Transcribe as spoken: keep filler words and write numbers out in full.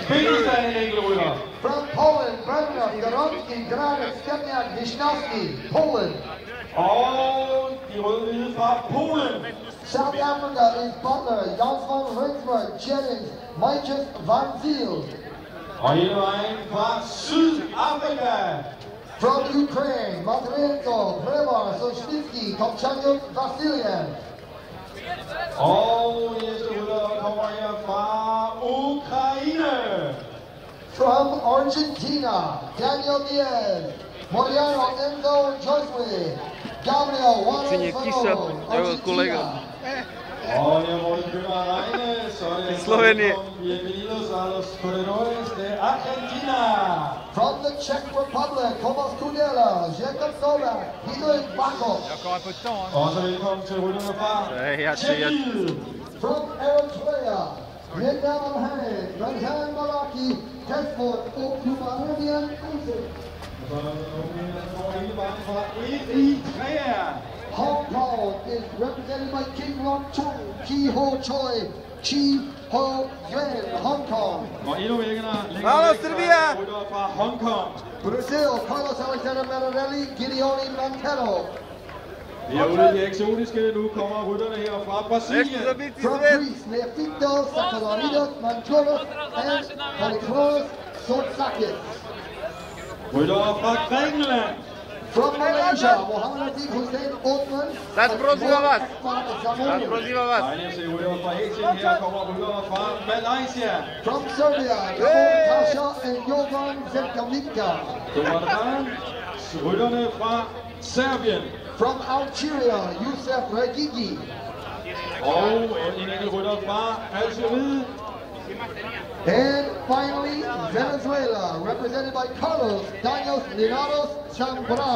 Kyrgyzstan en enkelt rytter. From Poland, Brenner Goronsky, Granit Stepniak, Wisnowski, Poland. Og de røde-hvide fra Polen. South Africa is Butler, Jans van Rensburg, Jennings, Michael Van Ziel. Og hele vejen fra Sydafrika. From Ukraine, Matrenko, Premar, Sosnitsky, Kopchanyuk, Vasilian. Og næste rytter kommer her fra Ukraine. From Argentina, Daniel Diaz, Mariano Enzo Josue, Gabriel Juarez, Argentina. Og jeg må det købe regne, så er det Slovenije. Bienvenidos a los corredores de Argentina. From the Czech Republic, Tomas Kudela, Jacob Novak, Peter Bakov. Og så velkommen til rytterne fra Tjekkiet. From Eritrea, Vietnam Alhanen, Ranjan Malaki, Desmond Okumaradian Isaac. Og så er der nogle, der kommer hele vejen fra Eritrea. Hong Kong is represented by King Long Chung, Chi Ho Choi, Chi Ho Yuan, Hong Kong. Og endnu vækkerne Vamos, længere Serbia! rytter fra Hong Kong. Brazil, Carlos Alexander Manarelli, Gideoni Montero. Herude i det eksotiske, nu kommer rytterne her fra Brasilien. From Greece, Neofito, Sakalaridos, Manturos, and Polychros Sotsakis. Ryttere fra Grækenland. From Malaysia, Mohammed Aziz Hussein Othman. Sad proziva vas. Sad Zamoni. proziva vas. Dejligt at se ryttere fra Asien. Her kommer ryttere fra Malaysia. From Serbia, Gabon Tasha and Jovan Zemkaminka. Dobardan, rytterne fra Serbien. From Algeria, Youssef Regigi. Og en enkelt rytter fra Algeriet. And finally, Venezuela, represented by Carlos Daños Linares Zambrano.